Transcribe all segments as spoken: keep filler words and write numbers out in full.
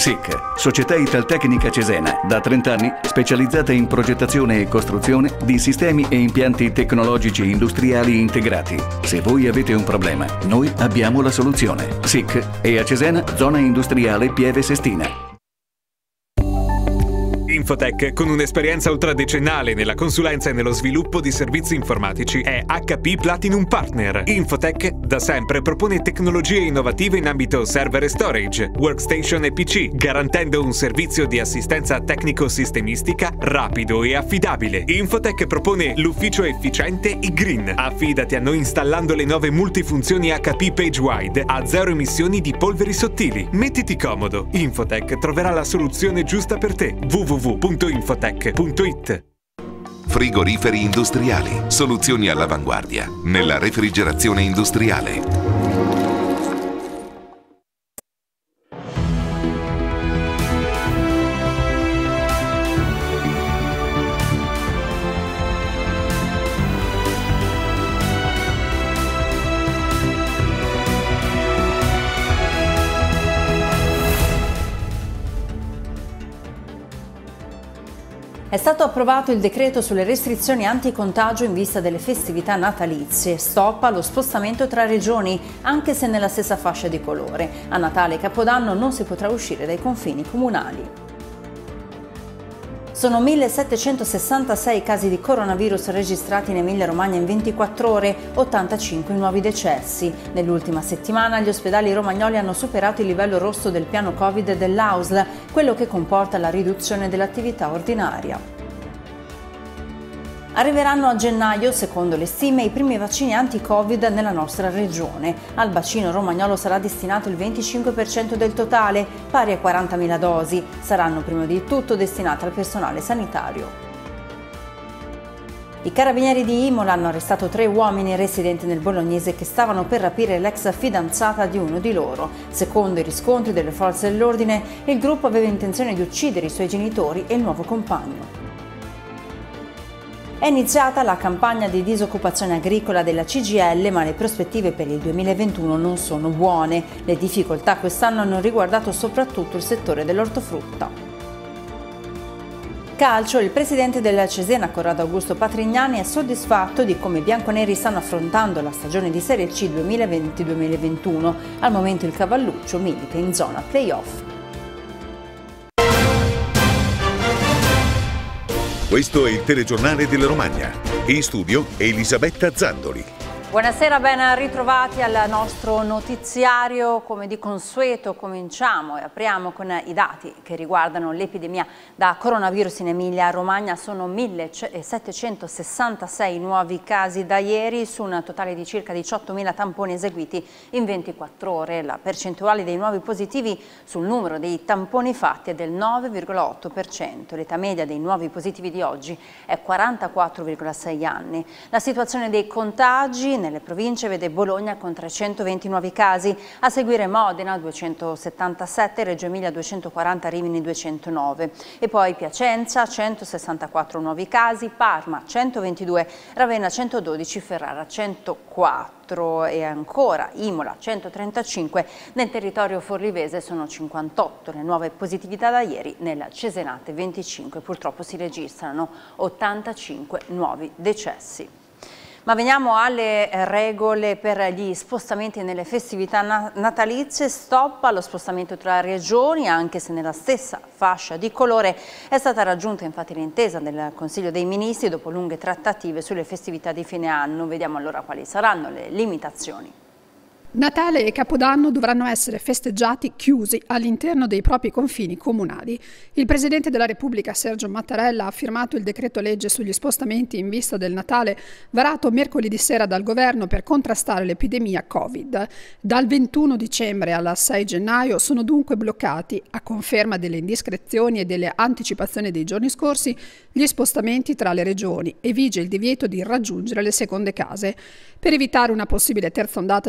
S I C, Società Italtecnica Cesena, da trenta anni specializzata in progettazione e costruzione di sistemi e impianti tecnologici industriali integrati. Se voi avete un problema, noi abbiamo la soluzione. S I C e a Cesena, zona industriale Pieve Sestina. Infotech, con un'esperienza ultradecennale nella consulenza e nello sviluppo di servizi informatici, è H P Platinum Partner. Infotech da sempre propone tecnologie innovative in ambito server e storage, workstation e P C, garantendo un servizio di assistenza tecnico-sistemistica rapido e affidabile. Infotech propone l'ufficio efficiente iGreen. Affidati a noi installando le nuove multifunzioni H P PageWide a zero emissioni di polveri sottili. Mettiti comodo. Infotech troverà la soluzione giusta per te. w w w punto infotech punto it. Frigoriferi industriali. Soluzioni all'avanguardia nella refrigerazione industriale. È stato approvato il decreto sulle restrizioni anticontagio in vista delle festività natalizie. Stop allo spostamento tra regioni, anche se nella stessa fascia di colore. A Natale e Capodanno non si potrà uscire dai confini comunali. Sono millesettecentosessantasei casi di coronavirus registrati in Emilia-Romagna in ventiquattro ore, ottantacinque nuovi decessi. Nell'ultima settimana gli ospedali romagnoli hanno superato il livello rosso del piano Covid dell'A U S L, quello che comporta la riduzione dell'attività ordinaria. Arriveranno a gennaio, secondo le stime, i primi vaccini anti-Covid nella nostra regione. Al bacino romagnolo sarà destinato il venticinque per cento del totale, pari a quarantamila dosi. Saranno prima di tutto destinate al personale sanitario. I carabinieri di Imola hanno arrestato tre uomini residenti nel Bolognese che stavano per rapire l'ex fidanzata di uno di loro. Secondo i riscontri delle forze dell'ordine, il gruppo aveva intenzione di uccidere i suoi genitori e il nuovo compagno. È iniziata la campagna di disoccupazione agricola della C G I L, ma le prospettive per il duemilaventuno non sono buone. Le difficoltà quest'anno hanno riguardato soprattutto il settore dell'ortofrutta. Calcio, il presidente del Cesena, Corrado Augusto Patrignani, è soddisfatto di come i bianconeri stanno affrontando la stagione di Serie C duemilaventi duemilaventuno. Al momento il Cavalluccio milita in zona play-off. Questo è il telegiornale della Romagna. In studio Elisabetta Zandoli. Buonasera, ben ritrovati al nostro notiziario. Come di consueto cominciamo e apriamo con i dati che riguardano l'epidemia da coronavirus in Emilia-Romagna. Sono millesettecentosessantasei nuovi casi da ieri su un totale di circa diciottomila tamponi eseguiti in ventiquattro ore. La percentuale dei nuovi positivi sul numero dei tamponi fatti è del nove virgola otto per cento. L'età media dei nuovi positivi di oggi è quarantaquattro virgola sei anni. La situazione dei contagi nelle province vede Bologna con trecentoventi nuovi casi, a seguire Modena duecentosettantasette, Reggio Emilia duecentoquaranta, Rimini duecentonove e poi Piacenza centosessantaquattro nuovi casi, Parma centoventidue, Ravenna centododici, Ferrara centoquattro e ancora Imola centotrentacinque. Nel territorio forlivese sono cinquantotto le nuove positività da ieri, nel Cesenate venticinque. Purtroppo si registrano ottantacinque nuovi decessi. Ma veniamo alle regole per gli spostamenti nelle festività natalizie. Stop allo spostamento tra regioni, anche se nella stessa fascia di colore. È stata raggiunta infatti l'intesa del Consiglio dei Ministri dopo lunghe trattative sulle festività di fine anno. Vediamo allora quali saranno le limitazioni. Natale e Capodanno dovranno essere festeggiati chiusi all'interno dei propri confini comunali. Il Presidente della Repubblica Sergio Mattarella ha firmato il decreto legge sugli spostamenti in vista del Natale, varato mercoledì sera dal Governo per contrastare l'epidemia Covid. Dal ventuno dicembre al sei gennaio sono dunque bloccati, a conferma delle indiscrezioni e delle anticipazioni dei giorni scorsi, gli spostamenti tra le regioni e vige il divieto di raggiungere le seconde case. Per evitare una possibile terza ondata di contagio,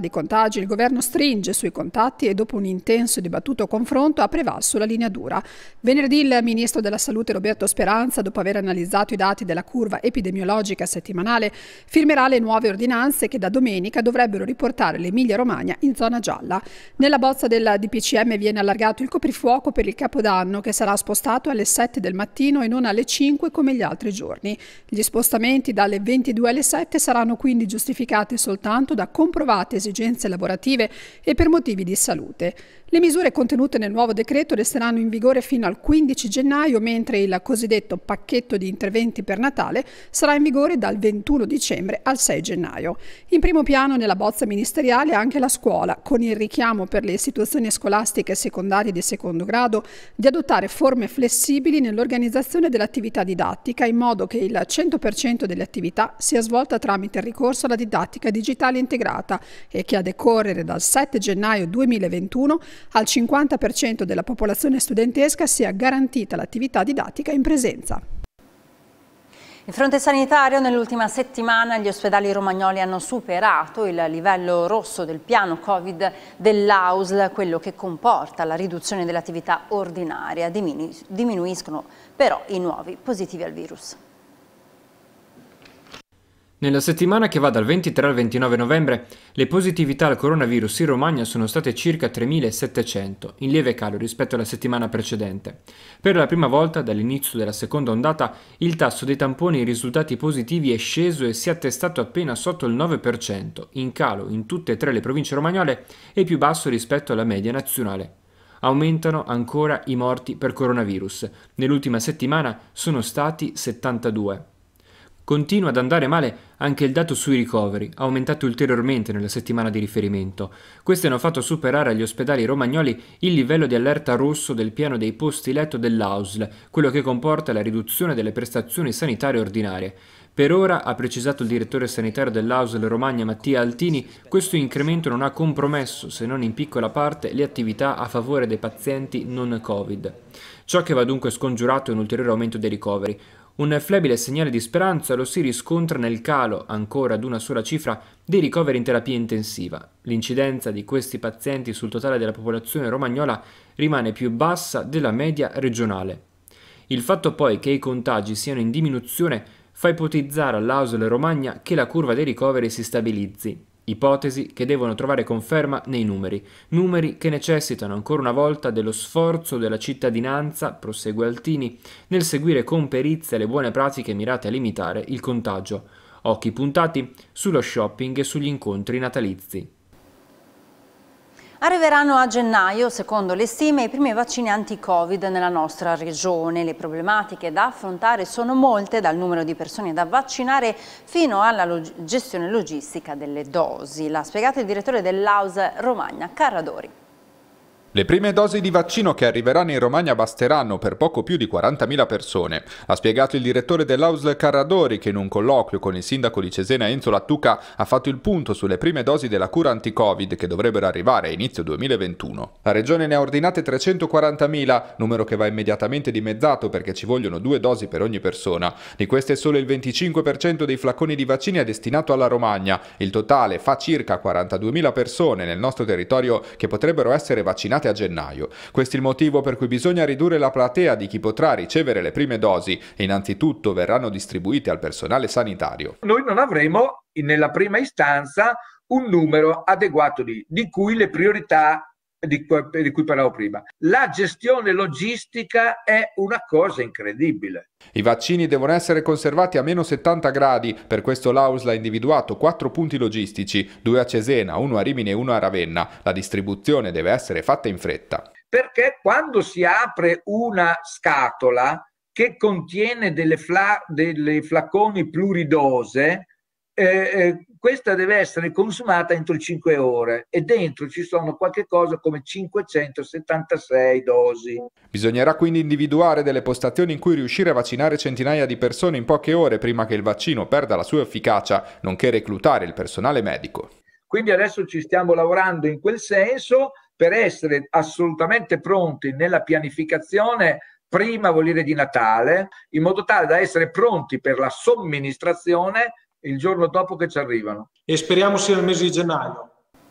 sondaggi il governo stringe sui contatti e dopo un intenso e dibattuto confronto ha prevalso la linea dura. Venerdì il ministro della Salute Roberto Speranza, dopo aver analizzato i dati della curva epidemiologica settimanale, firmerà le nuove ordinanze che da domenica dovrebbero riportare l'Emilia-Romagna in zona gialla. Nella bozza del D P C M viene allargato il coprifuoco per il Capodanno, che sarà spostato alle sette del mattino e non alle cinque come gli altri giorni. Gli spostamenti dalle ventidue alle sette saranno quindi giustificati soltanto da comprovate esigenze lavorative e per motivi di salute. Le misure contenute nel nuovo decreto resteranno in vigore fino al quindici gennaio, mentre il cosiddetto pacchetto di interventi per Natale sarà in vigore dal ventuno dicembre al sei gennaio. In primo piano nella bozza ministeriale anche la scuola, con il richiamo per le istituzioni scolastiche secondarie di secondo grado di adottare forme flessibili nell'organizzazione dell'attività didattica, in modo che il cento per cento delle attività sia svolta tramite il ricorso alla didattica digitale integrata e che a decorrere dal sette gennaio duemilaventuno al cinquanta per cento della popolazione studentesca sia garantita l'attività didattica in presenza. Il fronte sanitario: nell'ultima settimana gli ospedali romagnoli hanno superato il livello rosso del piano Covid dell'A U S L, quello che comporta la riduzione dell'attività ordinaria. Diminu- diminuiscono però i nuovi positivi al virus. Nella settimana che va dal ventitré al ventinove novembre, le positività al coronavirus in Romagna sono state circa tremilasettecento, in lieve calo rispetto alla settimana precedente. Per la prima volta dall'inizio della seconda ondata, il tasso dei tamponi risultati positivi è sceso e si è attestato appena sotto il nove per cento, in calo in tutte e tre le province romagnole e più basso rispetto alla media nazionale. Aumentano ancora i morti per coronavirus. Nell'ultima settimana sono stati settantadue. Continua ad andare male anche il dato sui ricoveri, aumentato ulteriormente nella settimana di riferimento. Questi hanno fatto superare agli ospedali romagnoli il livello di allerta rosso del piano dei posti letto dell'A U S L, quello che comporta la riduzione delle prestazioni sanitarie ordinarie. Per ora, ha precisato il direttore sanitario dell'A U S L Romagna Mattia Altini, questo incremento non ha compromesso, se non in piccola parte, le attività a favore dei pazienti non Covid. Ciò che va dunque scongiurato è un ulteriore aumento dei ricoveri. Un flebile segnale di speranza lo si riscontra nel calo, ancora ad una sola cifra, dei ricoveri in terapia intensiva. L'incidenza di questi pazienti sul totale della popolazione romagnola rimane più bassa della media regionale. Il fatto poi che i contagi siano in diminuzione fa ipotizzare all'A U S L Romagna che la curva dei ricoveri si stabilizzi. Ipotesi che devono trovare conferma nei numeri, numeri che necessitano ancora una volta dello sforzo della cittadinanza, prosegue Altini, nel seguire con perizia le buone pratiche mirate a limitare il contagio. Occhi puntati sullo shopping e sugli incontri natalizi. Arriveranno a gennaio, secondo le stime, i primi vaccini anti-Covid nella nostra regione. Le problematiche da affrontare sono molte, dal numero di persone da vaccinare fino alla log- gestione logistica delle dosi. L'ha spiegato il direttore dell'A U S L Romagna, Carradori. Le prime dosi di vaccino che arriveranno in Romagna basteranno per poco più di quarantamila persone. Ha spiegato il direttore dell'A U S L Carradori, che in un colloquio con il sindaco di Cesena Enzo Lattuca ha fatto il punto sulle prime dosi della cura anti-Covid che dovrebbero arrivare a inizio duemilaventuno. La regione ne ha ordinate trecentoquarantamila, numero che va immediatamente dimezzato perché ci vogliono due dosi per ogni persona. Di queste solo il venticinque per cento dei flaconi di vaccini è destinato alla Romagna. Il totale fa circa quarantaduemila persone nel nostro territorio che potrebbero essere vaccinate a gennaio. Questo è il motivo per cui bisogna ridurre la platea di chi potrà ricevere le prime dosi e innanzitutto verranno distribuite al personale sanitario. Noi non avremo nella prima istanza un numero adeguato di, di cui le priorità di, di cui parlavo prima. La gestione logistica è una cosa incredibile. I vaccini devono essere conservati a meno settanta gradi, per questo l'A U S L ha individuato quattro punti logistici, due a Cesena, uno a Rimini e uno a Ravenna. La distribuzione deve essere fatta in fretta. Perché quando si apre una scatola che contiene delle, fla, delle flaconi pluridose, eh, eh, questa deve essere consumata entro cinque ore e dentro ci sono qualche cosa come cinquecentosettantasei dosi. Bisognerà quindi individuare delle postazioni in cui riuscire a vaccinare centinaia di persone in poche ore prima che il vaccino perda la sua efficacia, nonché reclutare il personale medico. Quindi adesso ci stiamo lavorando in quel senso per essere assolutamente pronti nella pianificazione prima, vuol dire di Natale, in modo tale da essere pronti per la somministrazione il giorno dopo che ci arrivano. E speriamo sia nel mese di gennaio.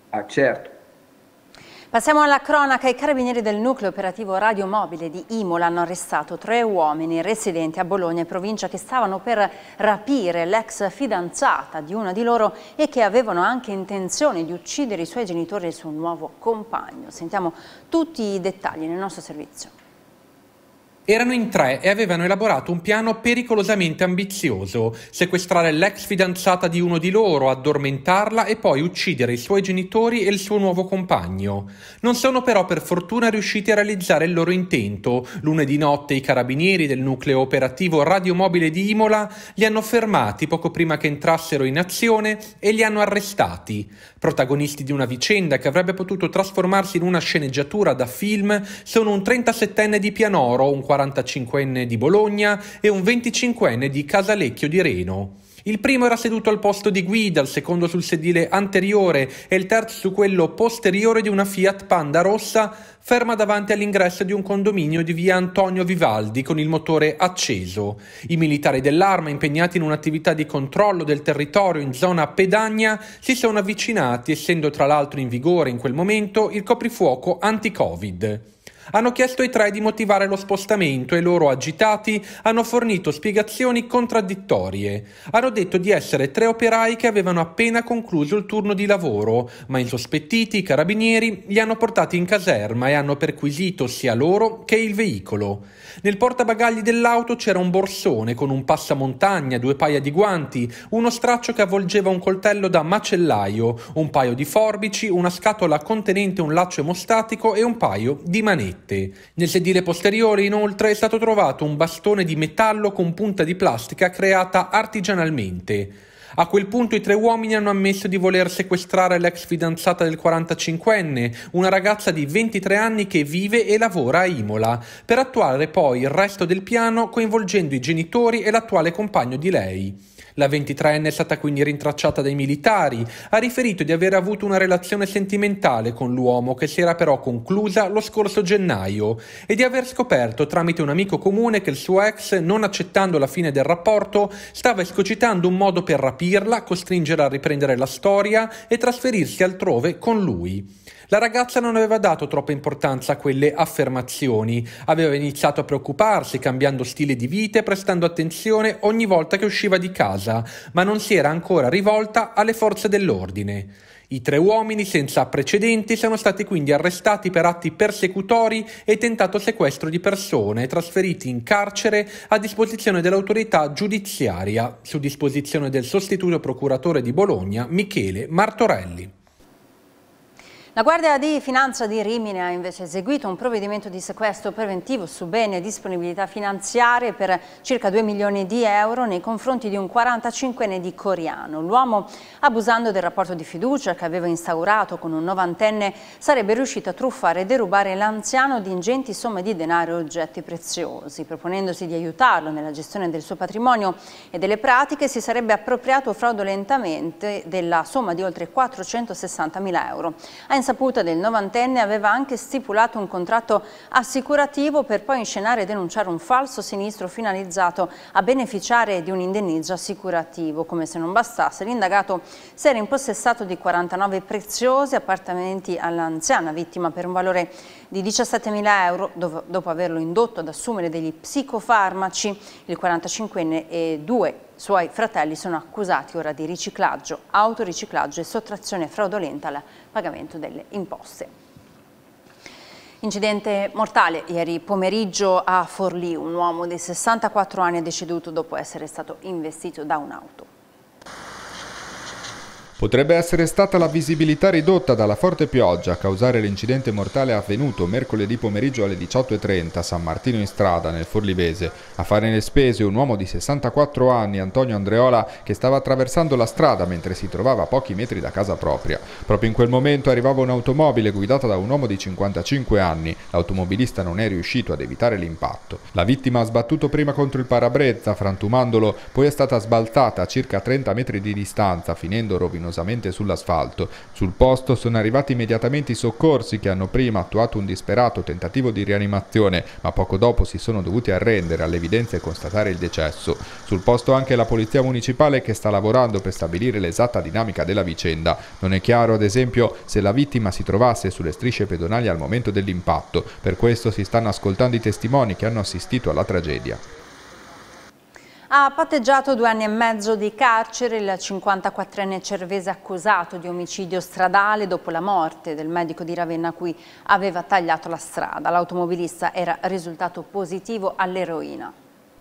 Ah, certo. Passiamo alla cronaca. I carabinieri del nucleo operativo radiomobile di Imola hanno arrestato tre uomini residenti a Bologna e provincia che stavano per rapire l'ex fidanzata di una di loro e che avevano anche intenzione di uccidere i suoi genitori e il suo nuovo compagno. Sentiamo tutti i dettagli nel nostro servizio. Erano in tre e avevano elaborato un piano pericolosamente ambizioso: sequestrare l'ex fidanzata di uno di loro, addormentarla e poi uccidere i suoi genitori e il suo nuovo compagno. Non sono però per fortuna riusciti a realizzare il loro intento. Lunedì notte i carabinieri del nucleo operativo radiomobile di Imola li hanno fermati poco prima che entrassero in azione e li hanno arrestati. Protagonisti di una vicenda che avrebbe potuto trasformarsi in una sceneggiatura da film sono un trentasettenne di Pianoro, un quarantacinquenne di Bologna e un venticinquenne di Casalecchio di Reno. Il primo era seduto al posto di guida, il secondo sul sedile anteriore e il terzo su quello posteriore di una Fiat Panda rossa ferma davanti all'ingresso di un condominio di via Antonio Vivaldi con il motore acceso. I militari dell'Arma, impegnati in un'attività di controllo del territorio in zona Pedagna, si sono avvicinati, essendo tra l'altro in vigore in quel momento il coprifuoco anti-Covid. Hanno chiesto ai tre di motivare lo spostamento e loro, agitati, hanno fornito spiegazioni contraddittorie. Hanno detto di essere tre operai che avevano appena concluso il turno di lavoro, ma insospettiti i carabinieri li hanno portati in caserma e hanno perquisito sia loro che il veicolo. Nel portabagagli dell'auto c'era un borsone con un passamontagna, due paia di guanti, uno straccio che avvolgeva un coltello da macellaio, un paio di forbici, una scatola contenente un laccio emostatico e un paio di manette. Nel sedile posteriore, inoltre, è stato trovato un bastone di metallo con punta di plastica creata artigianalmente. A quel punto i tre uomini hanno ammesso di voler sequestrare l'ex fidanzata del quarantacinquenne, una ragazza di ventitré anni che vive e lavora a Imola, per attuare poi il resto del piano coinvolgendo i genitori e l'attuale compagno di lei. La ventitreenne è stata quindi rintracciata dai militari, ha riferito di aver avuto una relazione sentimentale con l'uomo che si era però conclusa lo scorso gennaio e di aver scoperto tramite un amico comune che il suo ex, non accettando la fine del rapporto, stava escogitando un modo per rapirla, costringerla a riprendere la storia e trasferirsi altrove con lui. La ragazza non aveva dato troppa importanza a quelle affermazioni, aveva iniziato a preoccuparsi, cambiando stile di vita e prestando attenzione ogni volta che usciva di casa, ma non si era ancora rivolta alle forze dell'ordine. I tre uomini senza precedenti sono stati quindi arrestati per atti persecutori e tentato sequestro di persone, trasferiti in carcere a disposizione dell'autorità giudiziaria, su disposizione del sostituto procuratore di Bologna, Michele Martorelli. La Guardia di Finanza di Rimini ha invece eseguito un provvedimento di sequestro preventivo su beni e disponibilità finanziarie per circa due milioni di euro nei confronti di un quarantacinquenne di Coriano. L'uomo, abusando del rapporto di fiducia che aveva instaurato con un novantenne, sarebbe riuscito a truffare e derubare l'anziano di ingenti somme di denaro e oggetti preziosi. Proponendosi di aiutarlo nella gestione del suo patrimonio e delle pratiche, si sarebbe appropriato fraudolentemente della somma di oltre quattrocentosessantamila euro. A insaputa del novantenne aveva anche stipulato un contratto assicurativo per poi inscenare e denunciare un falso sinistro finalizzato a beneficiare di un indennizzo assicurativo. Come se non bastasse, l'indagato si era impossessato di quarantanove preziosi appartenenti all'anziana vittima per un valore di diciassettemila euro dopo averlo indotto ad assumere degli psicofarmaci. Il quarantacinquenne e due suoi fratelli sono accusati ora di riciclaggio, autoriciclaggio e sottrazione fraudolenta al pagamento delle imposte. Incidente mortale ieri pomeriggio a Forlì. Un uomo di sessantaquattro anni è deceduto dopo essere stato investito da un'auto. Potrebbe essere stata la visibilità ridotta dalla forte pioggia a causare l'incidente mortale avvenuto mercoledì pomeriggio alle diciotto e trenta a San Martino in Strada, nel Forlivese. A fare le spese un uomo di sessantaquattro anni, Antonio Andreola, che stava attraversando la strada mentre si trovava a pochi metri da casa propria. Proprio in quel momento arrivava un'automobile guidata da un uomo di cinquantacinque anni. L'automobilista non è riuscito ad evitare l'impatto. La vittima ha sbattuto prima contro il parabrezza, frantumandolo, poi è stata sbalzata a circa trenta metri di distanza, finendo rovinosa penosamente sull'asfalto. Sul posto sono arrivati immediatamente i soccorsi che hanno prima attuato un disperato tentativo di rianimazione, ma poco dopo si sono dovuti arrendere all'evidenza e constatare il decesso. Sul posto anche la polizia municipale che sta lavorando per stabilire l'esatta dinamica della vicenda. Non è chiaro, ad esempio, se la vittima si trovasse sulle strisce pedonali al momento dell'impatto. Per questo si stanno ascoltando i testimoni che hanno assistito alla tragedia. Ha patteggiato due anni e mezzo di carcere il cinquantaquattrenne cervese accusato di omicidio stradale dopo la morte del medico di Ravenna a cui aveva tagliato la strada. L'automobilista era risultato positivo all'eroina.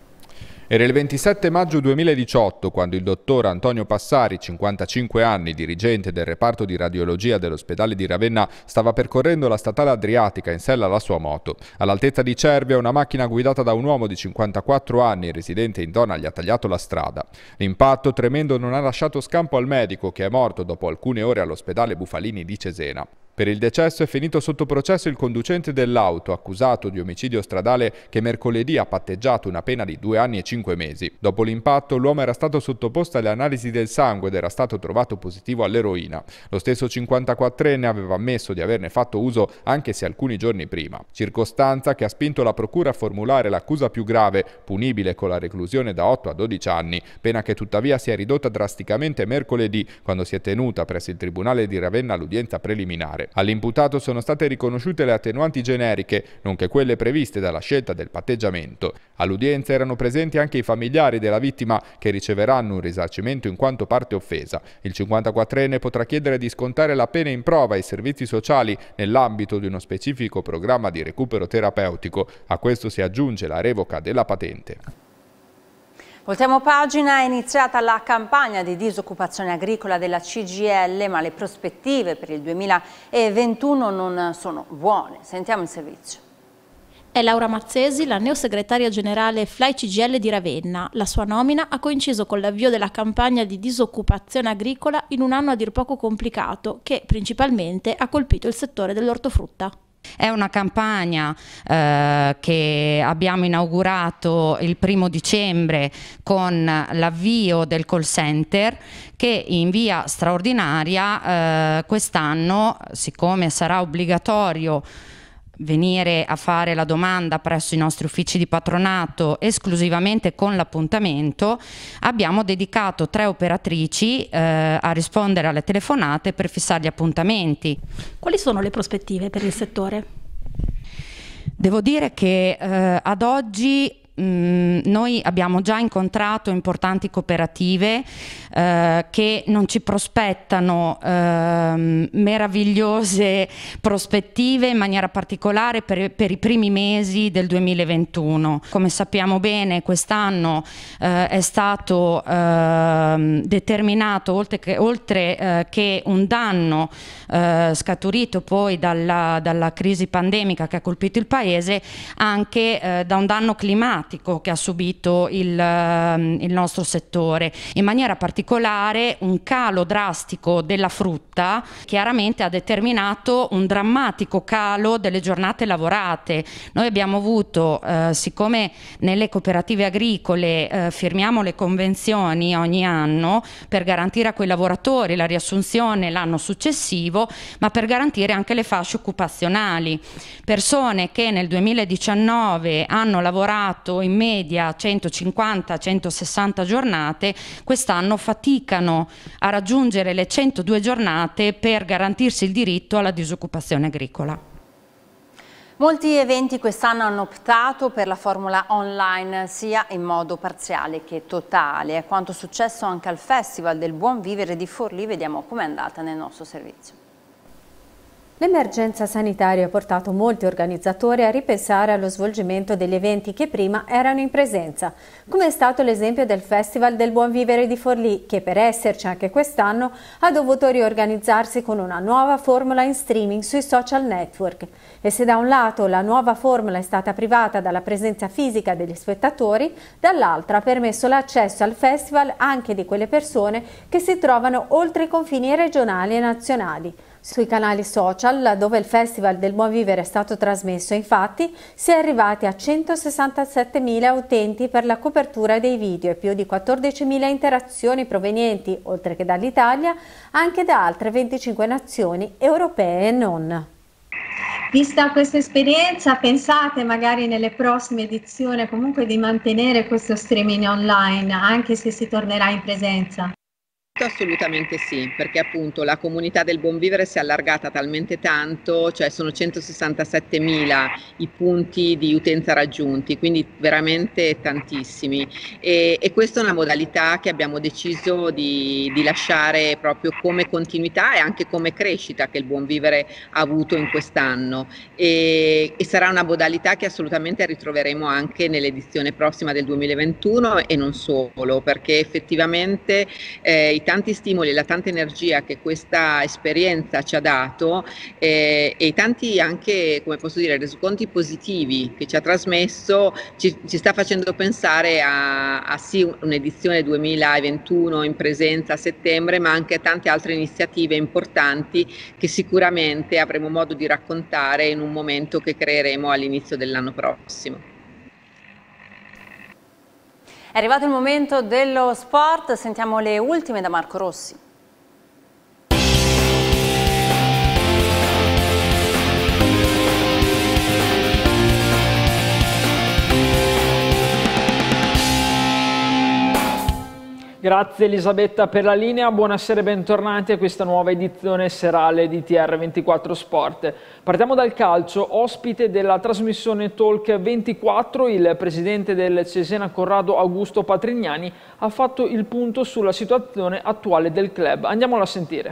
Era il ventisette maggio duemiladiciotto quando il dottor Antonio Passari, cinquantacinque anni, dirigente del reparto di radiologia dell'ospedale di Ravenna, stava percorrendo la statale Adriatica in sella alla sua moto. All'altezza di Cervia una macchina guidata da un uomo di cinquantaquattro anni residente in zona gli ha tagliato la strada. L'impatto tremendo non ha lasciato scampo al medico che è morto dopo alcune ore all'ospedale Bufalini di Cesena. Per il decesso è finito sotto processo il conducente dell'auto, accusato di omicidio stradale, che mercoledì ha patteggiato una pena di due anni e cinque mesi. Dopo l'impatto l'uomo era stato sottoposto alle analisi del sangue ed era stato trovato positivo all'eroina. Lo stesso cinquantaquattrenne aveva ammesso di averne fatto uso anche se alcuni giorni prima. Circostanza che ha spinto la procura a formulare l'accusa più grave, punibile con la reclusione da otto a dodici anni, pena che tuttavia si è ridotta drasticamente mercoledì, quando si è tenuta presso il Tribunale di Ravenna l'udienza preliminare. All'imputato sono state riconosciute le attenuanti generiche, nonché quelle previste dalla scelta del patteggiamento. All'udienza erano presenti anche i familiari della vittima che riceveranno un risarcimento in quanto parte offesa. Il cinquantaquattrenne potrà chiedere di scontare la pena in prova ai servizi sociali nell'ambito di uno specifico programma di recupero terapeutico. A questo si aggiunge la revoca della patente. Voltiamo pagina, è iniziata la campagna di disoccupazione agricola della C G I L, ma le prospettive per il duemilaventuno non sono buone. Sentiamo il servizio. È Laura Mazzesi, la neosegretaria generale F L A I C G I L di Ravenna. La sua nomina ha coinciso con l'avvio della campagna di disoccupazione agricola in un anno a dir poco complicato, che principalmente ha colpito il settore dell'ortofrutta. È una campagna eh, che abbiamo inaugurato il primo dicembre con l'avvio del call center che in via straordinaria eh, quest'anno, siccome sarà obbligatorio venire a fare la domanda presso i nostri uffici di patronato esclusivamente con l'appuntamento, abbiamo dedicato tre operatrici eh, a rispondere alle telefonate per fissare gli appuntamenti. Quali sono le prospettive per il settore? Devo dire che eh, ad oggi Mm, noi abbiamo già incontrato importanti cooperative eh, che non ci prospettano eh, meravigliose prospettive, in maniera particolare per, per i primi mesi del duemilaventuno. Come sappiamo bene, quest'anno eh, è stato eh, determinato, oltre che, oltre, eh, che un danno eh, scaturito poi dalla, dalla crisi pandemica che ha colpito il Paese, anche eh, da un danno climatico che ha subito il, il nostro settore. In maniera particolare un calo drastico della frutta chiaramente ha determinato un drammatico calo delle giornate lavorate. Noi abbiamo avuto, eh, siccome nelle cooperative agricole eh, firmiamo le convenzioni ogni anno per garantire a quei lavoratori la riassunzione l'anno successivo, ma per garantire anche le fasce occupazionali. Persone che nel duemiladiciannove hanno lavorato in media centocinquanta centosessanta giornate, quest'anno faticano a raggiungere le centodue giornate per garantirsi il diritto alla disoccupazione agricola. Molti eventi quest'anno hanno optato per la formula online sia in modo parziale che totale. È quanto successo anche al Festival del Buon Vivere di Forlì. Vediamo com'è andata nel nostro servizio. L'emergenza sanitaria ha portato molti organizzatori a ripensare allo svolgimento degli eventi che prima erano in presenza, come è stato l'esempio del Festival del Buon Vivere di Forlì, che per esserci anche quest'anno ha dovuto riorganizzarsi con una nuova formula in streaming sui social network. E se da un lato la nuova formula è stata privata dalla presenza fisica degli spettatori, dall'altra ha permesso l'accesso al festival anche di quelle persone che si trovano oltre i confini regionali e nazionali. Sui canali social, dove il Festival del Buon Vivere è stato trasmesso, infatti, si è arrivati a centosessantasettemila utenti per la copertura dei video e più di quattordicimila interazioni provenienti, oltre che dall'Italia, anche da altre venticinque nazioni europee e non. Vista questa esperienza, pensate magari nelle prossime edizioni comunque di mantenere questo streaming online, anche se si tornerà in presenza? Assolutamente sì, perché appunto la comunità del buon vivere si è allargata talmente tanto, cioè sono centosessantasettemila i punti di utenza raggiunti, quindi veramente tantissimi, e, e questa è una modalità che abbiamo deciso di, di lasciare proprio come continuità e anche come crescita che il buon vivere ha avuto in quest'anno, e, e sarà una modalità che assolutamente ritroveremo anche nell'edizione prossima del duemilaventuno e non solo, perché effettivamente eh, i tanti stimoli e la tanta energia che questa esperienza ci ha dato eh, e i tanti anche, come posso dire, resoconti positivi che ci ha trasmesso ci, ci sta facendo pensare a, a sì un'edizione duemilaventuno in presenza a settembre, ma anche a tante altre iniziative importanti che sicuramente avremo modo di raccontare in un momento che creeremo all'inizio dell'anno prossimo. È arrivato il momento dello sport, sentiamo le ultime da Marco Rossi. Grazie Elisabetta per la linea, buonasera e bentornati a questa nuova edizione serale di T R ventiquattro Sport. Partiamo dal calcio, ospite della trasmissione Talk ventiquattro, il presidente del Cesena Corrado Augusto Patrignani ha fatto il punto sulla situazione attuale del club. Andiamolo a sentire.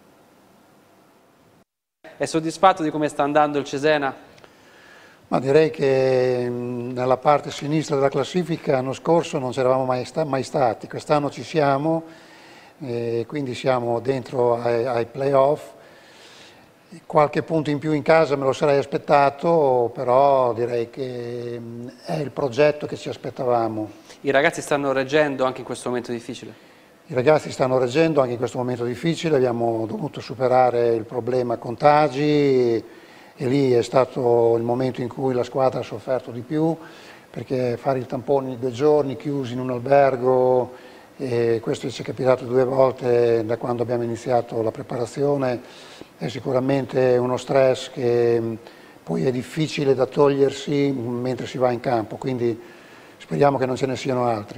È soddisfatto di come sta andando il Cesena? Ma direi che nella parte sinistra della classifica l'anno scorso non c'eravamo mai, sta mai stati, quest'anno ci siamo, eh, quindi siamo dentro ai, ai play-off. Qualche punto in più in casa me lo sarei aspettato, però direi che è il progetto che ci aspettavamo. I ragazzi stanno reggendo anche in questo momento difficile? I ragazzi stanno reggendo anche in questo momento difficile, abbiamo dovuto superare il problema contagi, e lì è stato il momento in cui la squadra ha sofferto di più, perché fare il tampone in due giorni chiusi in un albergo, e questo ci è capitato due volte da quando abbiamo iniziato la preparazione, è sicuramente uno stress che poi è difficile da togliersi mentre si va in campo, quindi speriamo che non ce ne siano altri.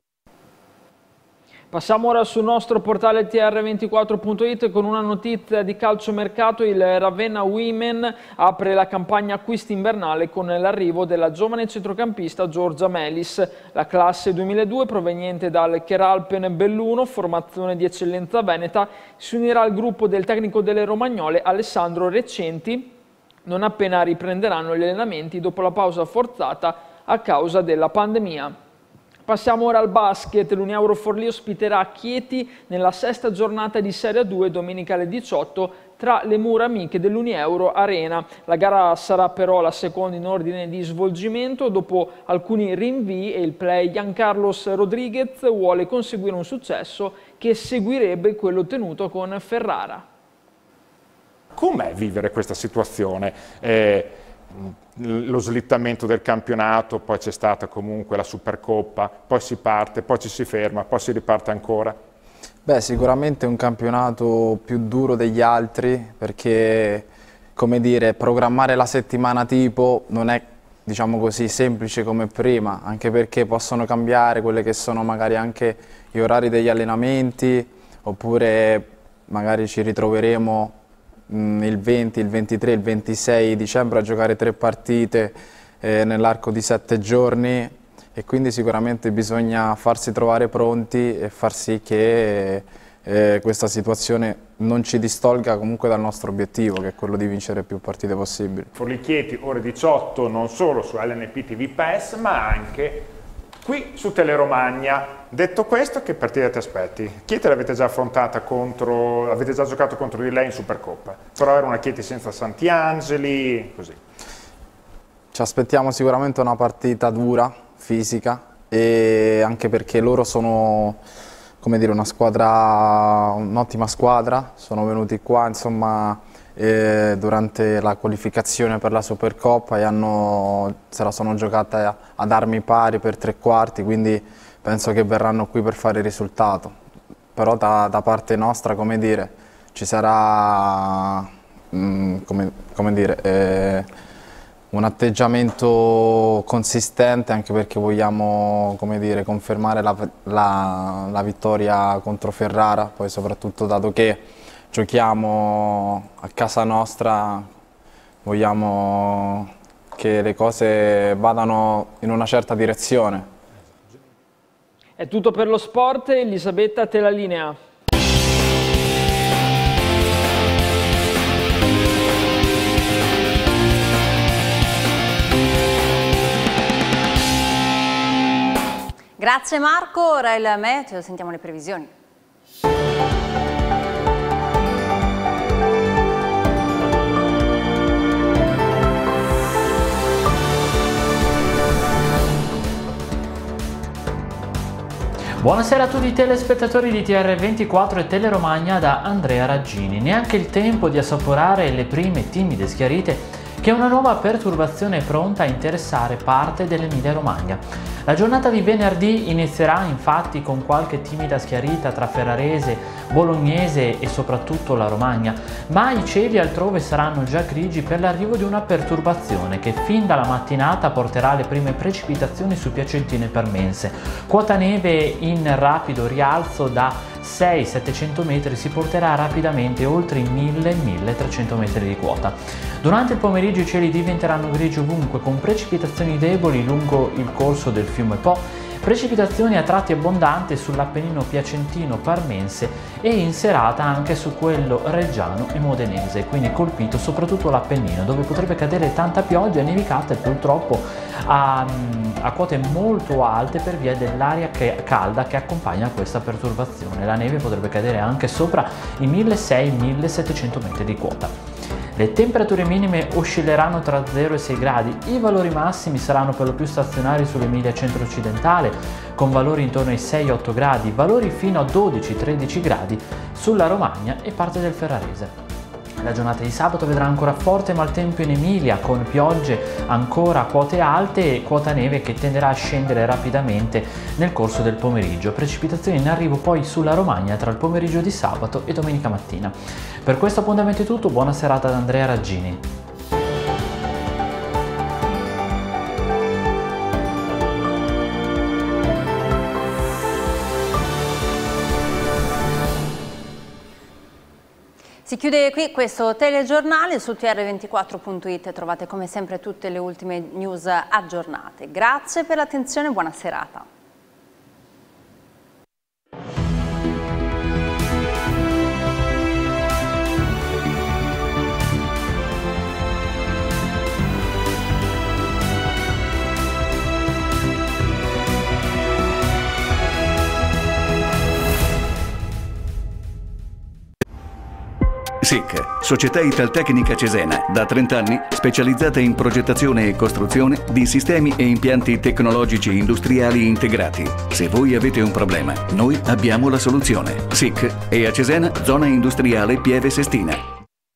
Passiamo ora sul nostro portale T R ventiquattro punto it con una notizia di calciomercato. Il Ravenna Women apre la campagna acquisti invernale con l'arrivo della giovane centrocampista Giorgia Melis. La classe duemiladue, proveniente dal Cheralpen Belluno, formazione di eccellenza veneta, si unirà al gruppo del tecnico delle Romagnole Alessandro Recenti non appena riprenderanno gli allenamenti dopo la pausa forzata a causa della pandemia. Passiamo ora al basket, l'Unieuro Forlì ospiterà Chieti nella sesta giornata di Serie due domenica alle diciotto tra le mura amiche dell'Unieuro Arena. La gara sarà però la seconda in ordine di svolgimento dopo alcuni rinvii e il play Giancarlos Rodriguez vuole conseguire un successo che seguirebbe quello ottenuto con Ferrara. Com'è vivere questa situazione? Eh... lo slittamento del campionato, poi c'è stata comunque la Supercoppa, poi si parte, poi ci si ferma, poi si riparte ancora? Beh, sicuramente è un campionato più duro degli altri, perché, come dire, programmare la settimana tipo non è, diciamo così, semplice come prima, anche perché possono cambiare quelle che sono magari anche gli orari degli allenamenti, oppure magari ci ritroveremo il venti, il ventitré, il ventisei dicembre a giocare tre partite eh, nell'arco di sette giorni, e quindi sicuramente bisogna farsi trovare pronti e far sì che eh, questa situazione non ci distolga comunque dal nostro obiettivo, che è quello di vincere più partite possibili. Forlì Chieti, ore diciotto, non solo su L N P T V Pass, ma anche qui su Teleromagna. Detto questo, che partita ti aspetti? Chieti l'avete già affrontata contro, avete già giocato contro di lei in Supercoppa, però era una Chieti senza Santiangeli, così. Ci aspettiamo sicuramente una partita dura, fisica, e anche perché loro sono, come dire, una squadra, un'ottima squadra, sono venuti qua, insomma, eh, durante la qualificazione per la Supercoppa e hanno, se la sono giocata ad armi pari per tre quarti, quindi penso che verranno qui per fare il risultato. Però da, da parte nostra, come dire, ci sarà mh, come, come dire, eh, un atteggiamento consistente, anche perché vogliamo, come dire, confermare la, la, la vittoria contro Ferrara, poi soprattutto dato che giochiamo a casa nostra, vogliamo che le cose vadano in una certa direzione. È tutto per lo sport, Elisabetta, te la linea. Grazie Marco, ora il meteo, sentiamo le previsioni. Buonasera a tutti i telespettatori di T R ventiquattro e Teleromagna da Andrea Raggini. Neanche il tempo di assaporare le prime timide schiarite che una nuova perturbazione è pronta a interessare parte dell'Emilia Romagna. La giornata di venerdì inizierà infatti con qualche timida schiarita tra Ferrarese, Bolognese e soprattutto la Romagna, ma i cieli altrove saranno già grigi per l'arrivo di una perturbazione che fin dalla mattinata porterà le prime precipitazioni su Piacentino e Parmense. Quota neve in rapido rialzo da sei settecento metri si porterà rapidamente oltre i mille milletrecento metri di quota. Durante il pomeriggio i cieli diventeranno grigi ovunque, con precipitazioni deboli lungo il corso del fiume Po, precipitazioni a tratti abbondanti sull'Appennino piacentino parmense e in serata anche su quello reggiano e modenese, quindi colpito soprattutto l'Appennino, dove potrebbe cadere tanta pioggia e nevicate purtroppo a, a quote molto alte per via dell'aria calda che accompagna questa perturbazione. La neve potrebbe cadere anche sopra i milleseicento millesettecento metri di quota. Le temperature minime oscilleranno tra zero e sei gradi, i valori massimi saranno per lo più stazionari sull'Emilia centro-occidentale con valori intorno ai sei otto gradi, valori fino a dodici tredici gradi sulla Romagna e parte del Ferrarese. La giornata di sabato vedrà ancora forte maltempo in Emilia, con piogge ancora a quote alte e quota neve che tenderà a scendere rapidamente nel corso del pomeriggio. Precipitazioni in arrivo poi sulla Romagna tra il pomeriggio di sabato e domenica mattina. Per questo appuntamento è tutto, buona serata da Andrea Raggini. Si chiude qui questo telegiornale. Su T R ventiquattro punto it trovate come sempre tutte le ultime news aggiornate. Grazie per l'attenzione e buona serata. S I C, Società Italtecnica Cesena, da trenta anni specializzata in progettazione e costruzione di sistemi e impianti tecnologici industriali integrati. Se voi avete un problema, noi abbiamo la soluzione. S I C è a Cesena, zona industriale Pieve Sestina.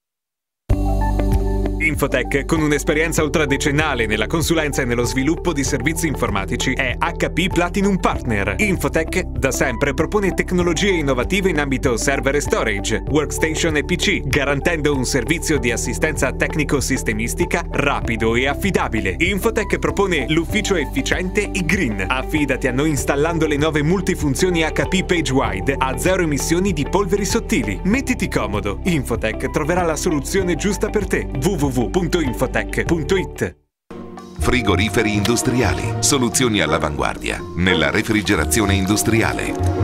Infotech, con un'esperienza ultradecennale nella consulenza e nello sviluppo di servizi informatici, è H P Platinum Partner. Infotech da sempre propone tecnologie innovative in ambito server e storage, workstation e P C, garantendo un servizio di assistenza tecnico-sistemistica rapido e affidabile. Infotech propone l'ufficio efficiente iGreen. Affidati a noi installando le nuove multifunzioni H P PageWide a zero emissioni di polveri sottili. Mettiti comodo, Infotech troverà la soluzione giusta per te. w w w punto infotech punto it. Frigoriferi industriali, soluzioni all'avanguardia nella refrigerazione industriale.